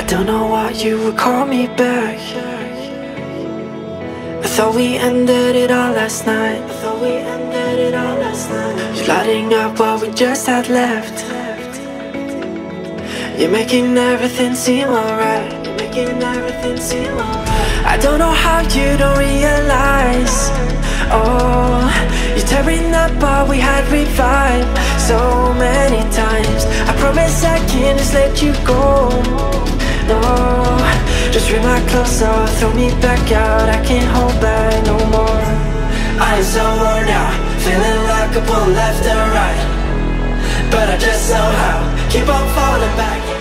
don't know why you would call me back. I thought we ended it all last night. You're lighting up what we just had left. You're making everything seem alright. I don't know how you don't realize. Oh, you're tearing up what we had revived so many times. I promise I can't just let you go. No, just bring my clothes off, throw me back out. I can't hold back no more. I am so worn out, feeling like a bull left and right, but I just somehow keep on falling back.